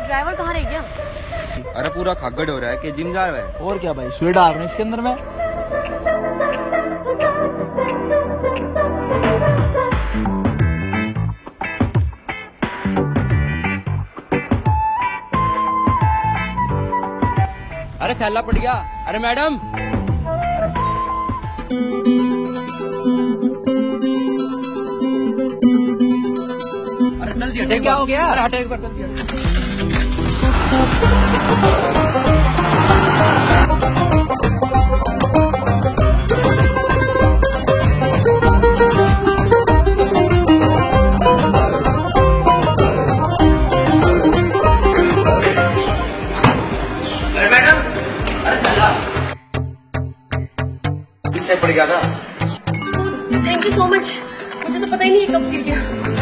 Driver कहाँ रह गया? अरे पूरा खगड़ हो रहा है कि जिम जा रहा है। और क्या भाई, स्वीट आ रहे हैं इसके अंदर में। अरे थैला पड़ गया। अरे मैडम, अरे चल दिया। क्या हो गया? अरे हटे एक बार, चल दिया। अरे मैडम, अरे चला पीछे पड़ गया था। थैंक यू सो मच, मुझे तो पता ही नहीं कब गिर गया।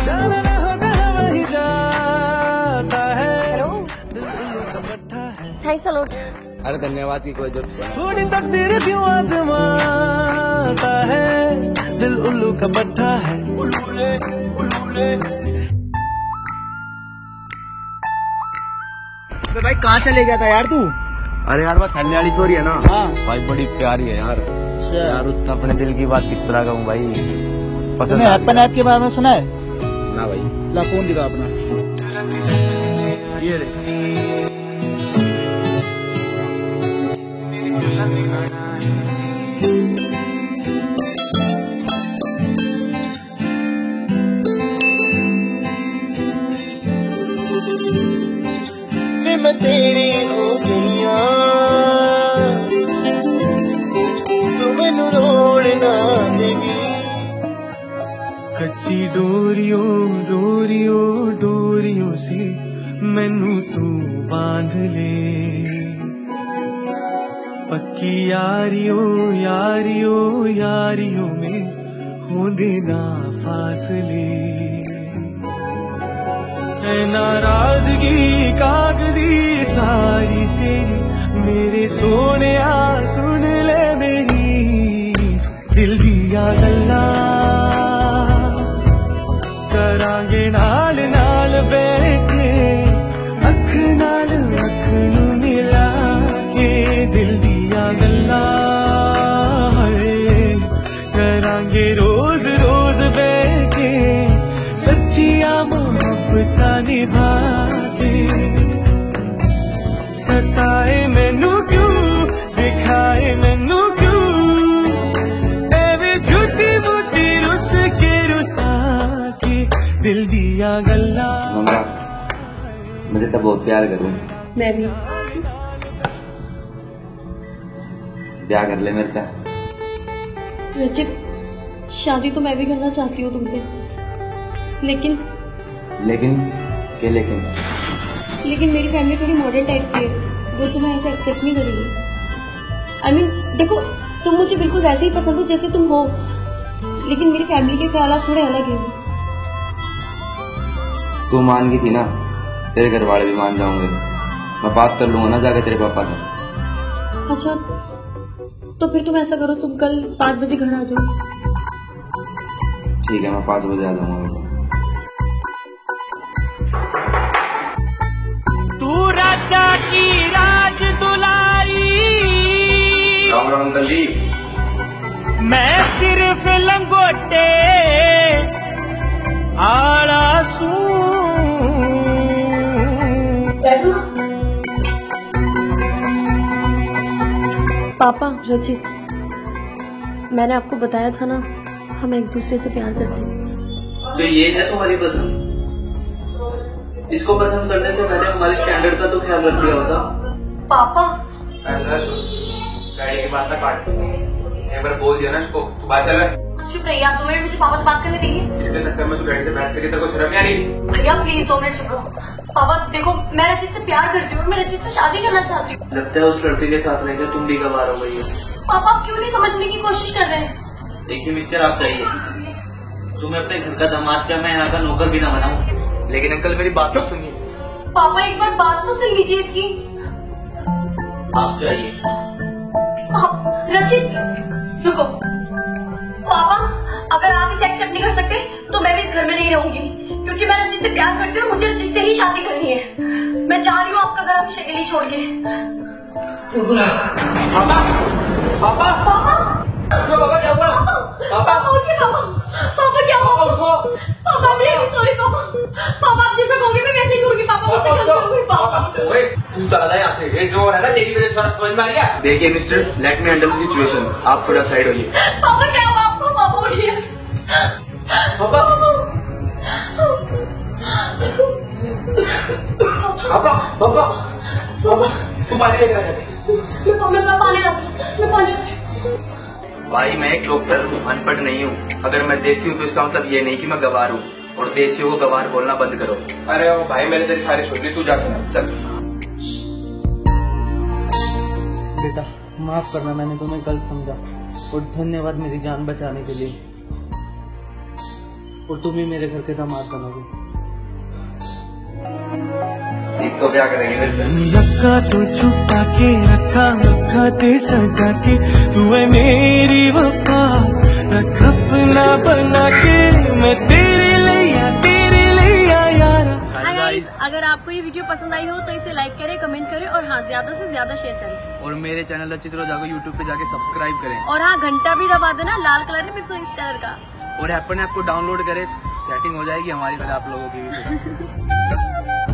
Hello, thanks a lot. अरे धन्यवाद की कोई जरूरत नहीं। थोड़ी तकदीर क्यों आजमाता है, दिल उल्लू का पट्टा है। उल्लूले उल्लूले। तो भाई कहाँ चले गया था यार तू? अरे यार वो थैले वाली चोरी है ना, हाँ भाई बड़ी प्यारी है यार। यार उसका अपने दिल की बात किस तरह कहूँ भाई, पसंद तूने एप्पन ऐप के बारे में सुना है? ना भाई। ला फोन दिखा अपना। ये देख। मैं तेरी हो गईया, तू मैनू रोड़ना देगी। कच्ची डोरियों डोरियों डोरियों से मैनू तू बांध ले, पक्की यारियों यारियों यारियों में हो देना फासले। नाराजगी कागजी सारी तेरी, मेरे सोने सुन ले मेरी दिल दिया गल्ला। करांगे नाल नाल बैठे, अख नाल अख नू मिला के दिल दिया गल्ला। करांगे रोज रोज बैठे, सच्चिया मोहब्बता निभा के। सताए मैनू क्यों, दिखाए मैनू क्यों, एवे झूठी मूठी रुस के रुसा के दिल दिया गल्ला। मुझे तो बहुत प्यार करूँ। मैं भी। ब्याह कर ले मेरे से। रचित, शादी तो मैं भी करना चाहती हूँ तुमसे, लेकिन लेकिन मेरी फैमिली थोड़ी मॉडर्न टाइप की है, वो तुम्हें ऐसे एक्सेप्ट नहीं करेगी। आई मीन देखो, तुम मुझे बिल्कुल वैसे ही पसंद हो जैसे तुम हो, लेकिन मेरी फैमिली के ख्यालात थोड़े अलग हैं। तू मान गई थी ना, तेरे घर वाले भी मान जाऊंगे। मैं बात कर लूंगा ना जाके तेरे पापा से। अच्छा, तो फिर तुम ऐसा करो, तुम कल 5 बजे घर आ जाओ। ठीक है, मैं 5 बजे आ जाऊंगा। तू राजा की राज दुलारी, राम राम अंकल जी। मैं सिर्फ लंगोटे आला सू। पापा, रचित, मैंने आपको बताया था ना, हम एक दूसरे से प्यार करते हैं। तो ये है तुम्हारी पसंद? इसको पसंद करने से मैंने हमारे स्टैंडर्ड का तो ख्याल रख दिया होता। पापा, ऐसा सुन, गाड़ी की बात ना काट, एक बार बोल दिया ना इसको, तू बात चला। चुप रहिए आप, 2 मिनट मुझे पापा से बात करने देंगे। इसके चक्कर में तू गाड़ी से बहस करी, तेरे को शर्म नहीं आ रही? भैया प्लीज 2 मिनट चुप रहो। पापा देखो, मैं रचित से प्यार करती हूँ, मैं रचित से शादी करना चाहती हूँ। लगता है उस लड़के के साथ रहकर तुम भी गवार हो गई हो। पापा आप क्यों नहीं समझने की कोशिश कर रहे हैं? देखिए मिस्टर, आप चाहिए तुम्हें अपने घर का दामाद क्या, मैं यहाँ का नौकर भी ना बनाऊं। लेकिन अंकल मेरी बात तो सुनिए। पापा एक बार बात तो सुन लीजिए इसकी। आप चाहिए। रचित रुको। पापा अगर आप इसे एक्सेप्ट नहीं कर सकते तो मैं भी इस घर में नहीं रहूंगी, क्योंकि मैं रचित से प्यार करती हूँ, मुझे रचित से ही शादी करनी है। मैं जा रही हूँ आपका घर हमेशा के लिए छोड़ के। पापा पापा पापा पापा क्या हुआ? पापा उठिए पापा। पापा क्या हुआ? पापा प्लीज सॉरी पापा। पापा आप जैसा कहोगे मैं वैसे ही करूंगी पापा। मुझसे गलती हो गई पापा। ओए तू चला जा यहाँ से। ये जो हो रहा है ना तेरी वजह से समझ में आ गया? देखिए mister, let me handle the situation. आप थोड़ा साइड होइए। पापा क्या हुआ आपको? पापा उठिए। पापा पापा पापा पापा तू पानी लेकर आ जा। मैं पानी लाती हूँ। भाई मैं एक डॉक्टर हूँ, अनपढ़ नहीं हूँ। अगर मैं देसी हूँ तो इसका मतलब ये नहीं कि मैं गवार हूँ, और देसियों को गवार बोलना बंद करो। अरे ओ भाई मैंने तेरी सारी सुन ली, तू जा चल। बेटा माफ करना, मैंने तुम्हें गलत समझा, और धन्यवाद मेरी जान बचाने के लिए। और तुम ही मेरे घर के दामाद बनोगे। एक तो क्या करेंगे फिर? रखा तो छुपा के रखा ते सजा के, तू है मेरी वफा रख अपना बना के, मैं तेरे लिया यारा। हाय गाइस, अगर आपको ये वीडियो पसंद आई हो तो इसे लाइक करें, कमेंट करें और हाँ ज्यादा से ज्यादा शेयर करें। और मेरे चैनल रचित रोजा को यूट्यूब पे जाके सब्सक्राइब करें। और हाँ घंटा भी दबा देना, लाल कलर में बिल्कुल इस कलर का। और ऐप को डाउनलोड करें, सेटिंग हो जाएगी हमारी तरह आप लोगों की भी।